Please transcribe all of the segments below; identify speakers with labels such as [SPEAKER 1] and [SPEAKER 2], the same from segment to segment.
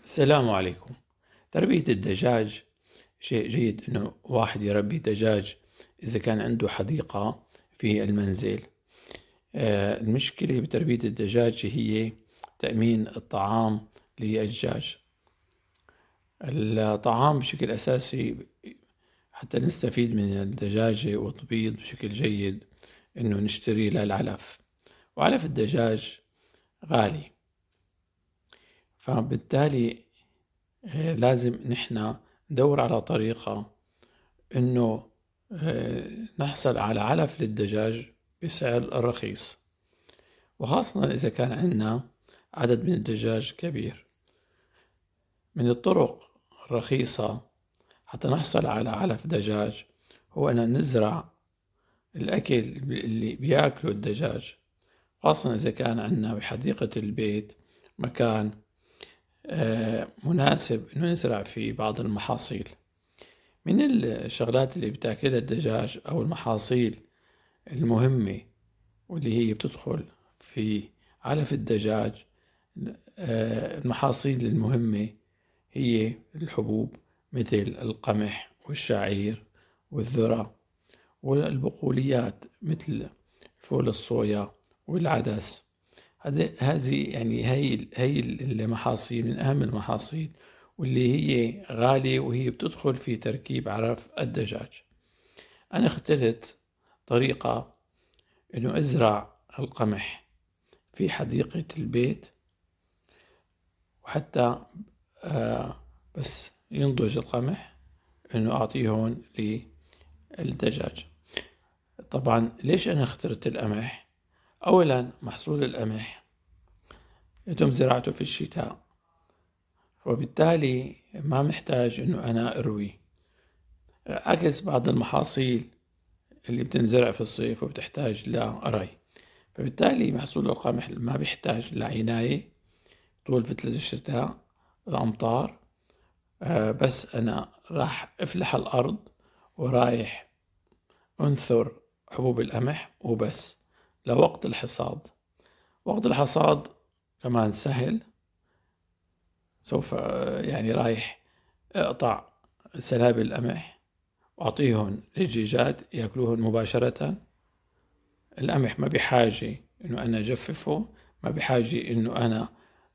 [SPEAKER 1] السلام عليكم. تربية الدجاج شيء جيد إنه واحد يربي دجاج إذا كان عنده حديقة في المنزل. المشكلة بتربية الدجاج هي تأمين الطعام للدجاج. الطعام بشكل أساسي حتى نستفيد من الدجاجة وتبيض بشكل جيد إنه نشتري لها العلف، وعلف الدجاج غالي، فبالتالي لازم نحن ندور على طريقة إنه نحصل على علف للدجاج بسعر رخيص، وخاصة إذا كان عندنا عدد من الدجاج كبير. من الطرق الرخيصة حتى نحصل على علف دجاج هو أن نزرع الأكل اللي بياكله الدجاج، خاصة إذا كان عندنا بحديقة البيت مكان مناسب إنه نزرع فيه بعض المحاصيل. من الشغلات اللي بتاكلها الدجاج أو المحاصيل المهمة واللي هي بتدخل في علف الدجاج، المحاصيل المهمة هي الحبوب مثل القمح والشعير والذرة، والبقوليات مثل فول الصويا والعدس. هذه يعني هي المحاصيل من أهم المحاصيل، واللي هي غالية وهي بتدخل في تركيب علف الدجاج. أنا اخترت طريقة إنه أزرع القمح في حديقة البيت، وحتى بس ينضج القمح إنه أعطيهن للدجاج. طبعا ليش أنا اخترت القمح؟ أولا محصول القمح يتم زراعته في الشتاء، وبالتالي ما محتاج إنه أنا أروي، عكس بعض المحاصيل اللي بتنزرع في الصيف وبتحتاج لري. فبالتالي محصول القمح ما بيحتاج لعناية طول فترة الشتاء الأمطار، بس أنا راح أفلح الأرض ورايح أنثر حبوب القمح وبس لوقت الحصاد. وقت الحصاد كمان سهل، سوف يعني رايح أقطع سنابل القمح وأعطيهن للدجاجات يأكلوهن مباشرة. القمح ما بحاجة إنه أنا أجففه، ما بحاجة إنه أنا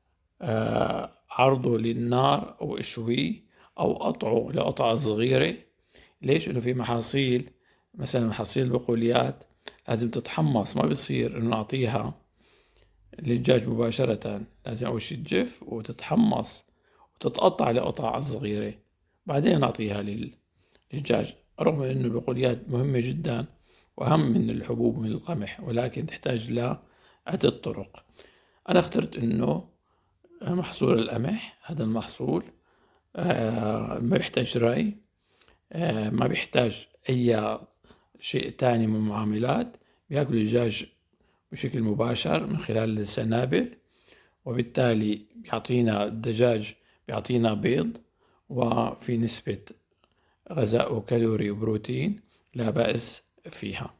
[SPEAKER 1] عرضه للنار أو أشويه أو أقطعه لقطع صغيرة. ليش؟ إنه في محاصيل مثلا محاصيل البقوليات لازم تتحمص، ما بيصير إنه نعطيها للدجاج مباشرة، لازم أول شي تجف وتتحمص وتتقطع لقطع صغيرة بعدين نعطيها للدجاج. رغم إنه البقوليات مهمة جدا وأهم من الحبوب ومن القمح، ولكن تحتاج لعدة طرق. أنا اخترت إنه محصول القمح، هذا المحصول ما بيحتاج ري، ما بيحتاج أي شيء تاني من المعاملات، بياكل الدجاج بشكل مباشر من خلال السنابل، وبالتالي بيعطينا الدجاج بيعطينا بيض وفي نسبة غذاء وكالوري وبروتين لا بأس فيها.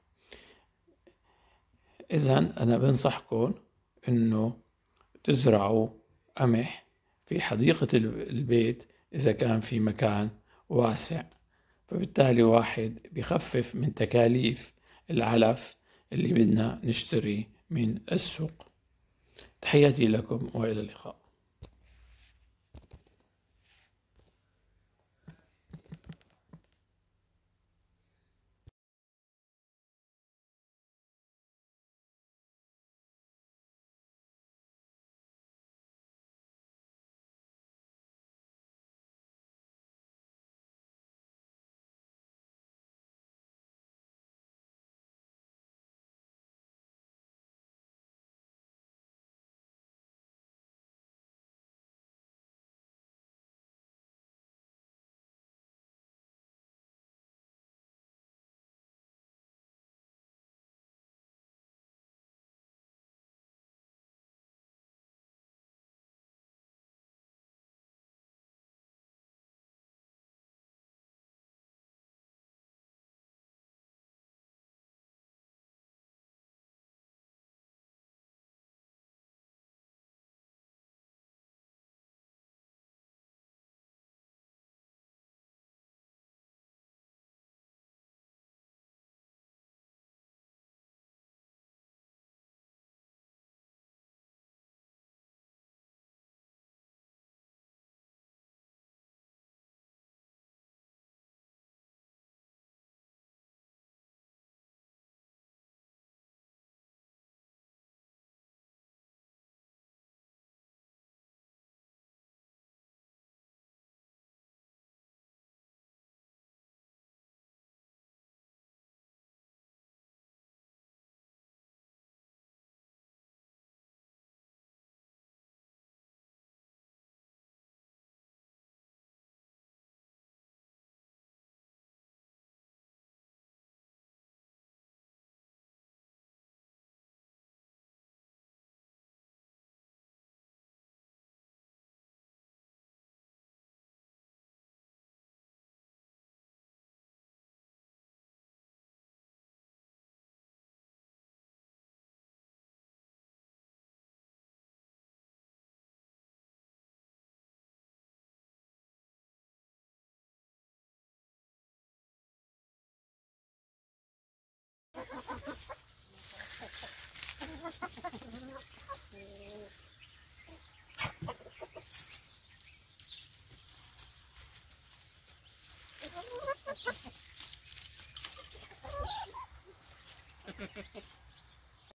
[SPEAKER 1] إذن أنا بنصحكم إنه تزرعوا قمح في حديقة البيت إذا كان في مكان واسع، فبالتالي واحد بيخفف من تكاليف العلف اللي بدنا نشتري من السوق. تحياتي لكم وإلى اللقاء.